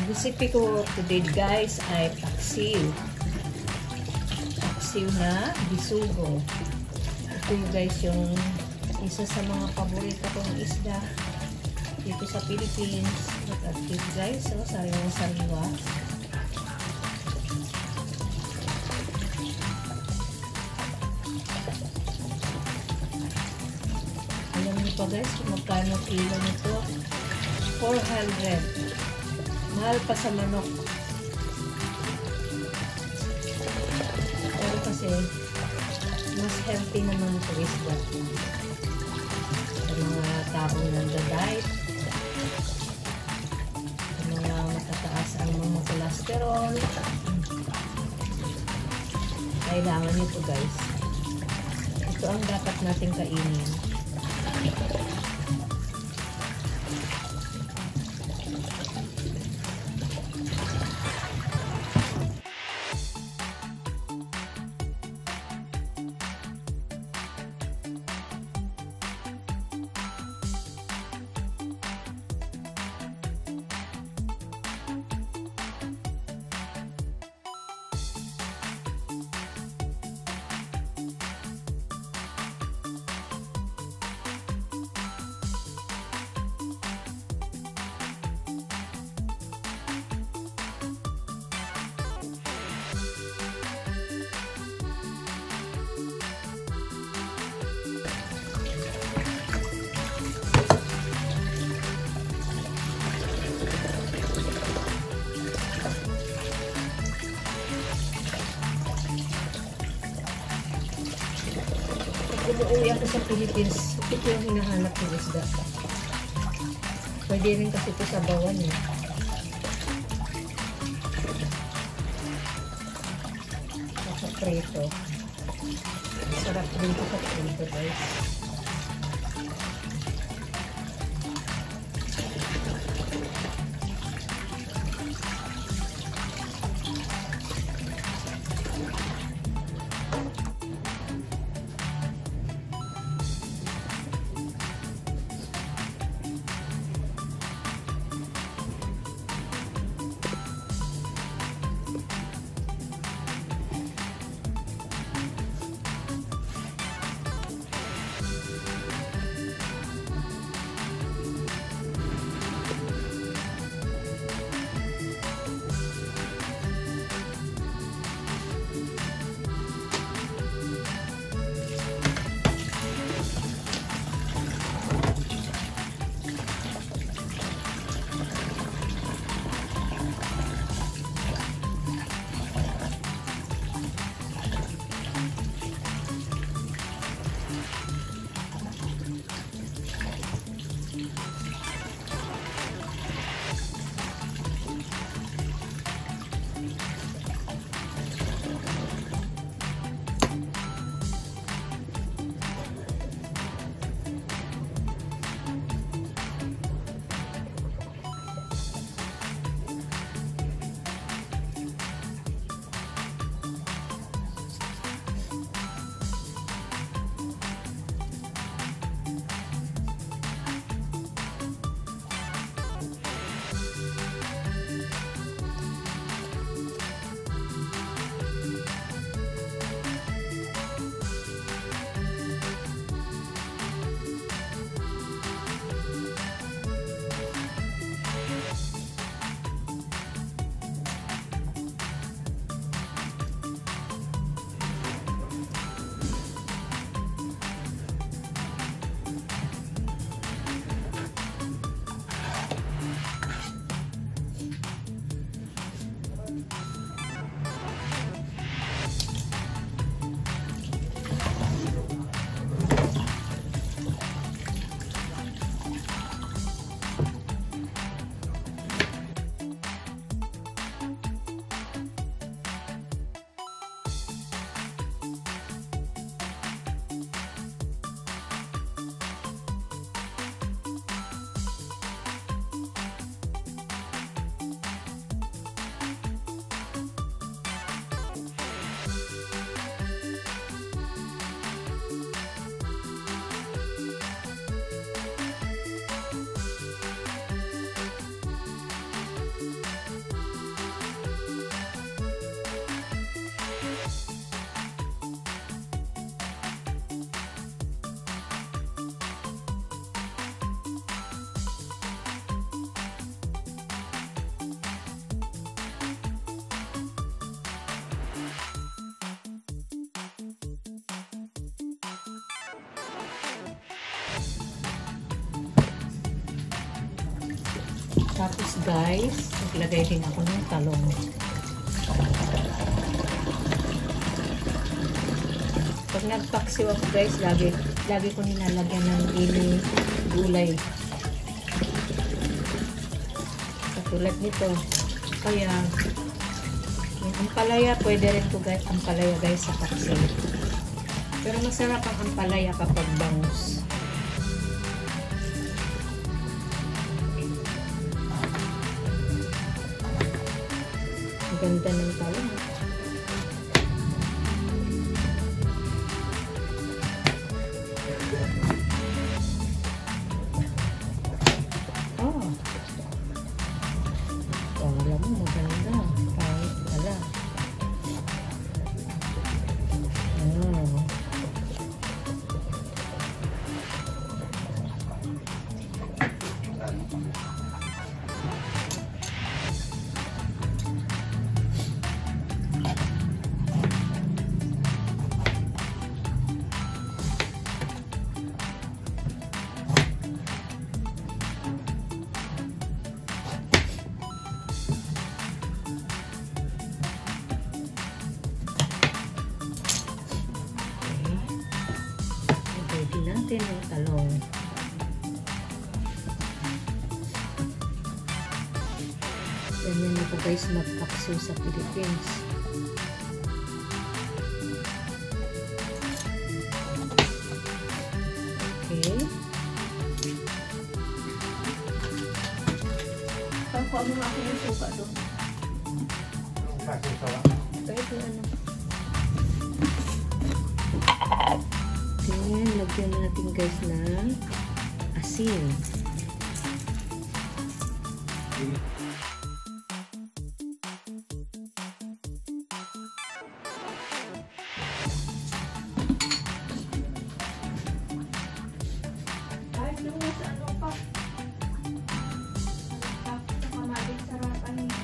recipe ko today guys ay paksiw. Paksiw na bisugo. Ito guys yung isa sa mga paborito kong isda dito sa Philippines. Look at this guys. So, sariwa-sariwa. Alam niyo pa guys kung magkano kilo nito? 400. Mahal pa sa manok. Pero kasi mas healthy naman ito isda. Sa mga taong nanda-diet, sa mga matataas ang mga cholesterol, kailangan nito guys. Ito ang dapat nating kainin. Umuwi ako sa Philippines, ito yung hinahanap ng isda. Pwede rin kasi ito sa bawan eh. Sa prito. Sarap rin ito sa prito guys. Tapos guys, naglagay din ako ng talong. Pag nagpaksiw ako guys, lagi ko nilalagyan ng gulay. Katulad nito. Kaya, yung ampalaya, pwede rin po guys, ampalaya guys sa paksiw. Pero masarap ang ampalaya kapag bangus. Ang ganda ng talong. Alam mo, maganda. Pangit pala. Natin ang talong. Ganyan na po guys magpaksiw sa Philippines. Okay. Pangkuha mo nga ako yung suka doon. Kahit na ano. Ayan, lagyan natin guys ng asin. Kahit nung nasa ano pa. Tapos na kamating sarapan niya.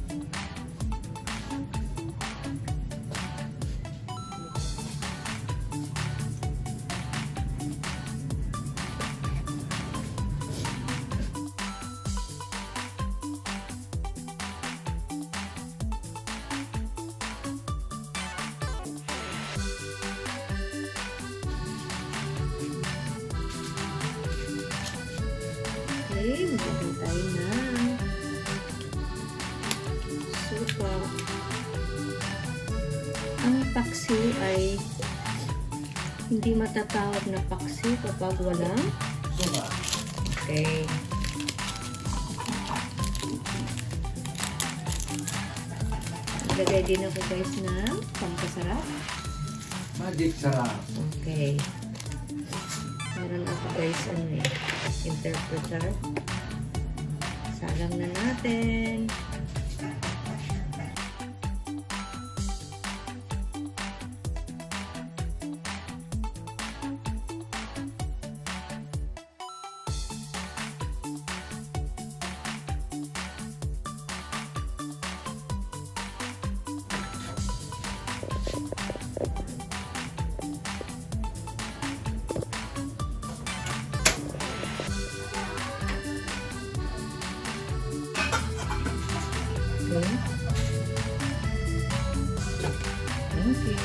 Okay, magiging tayo na suka. Ang paksiw ay hindi matatawag na paksiw kapag walang suka. Okay. Maglagay din ako guys ng pampasarap. Magic sarap. Okay. Meron ako guys interpreter. Salang na natin. Thank you.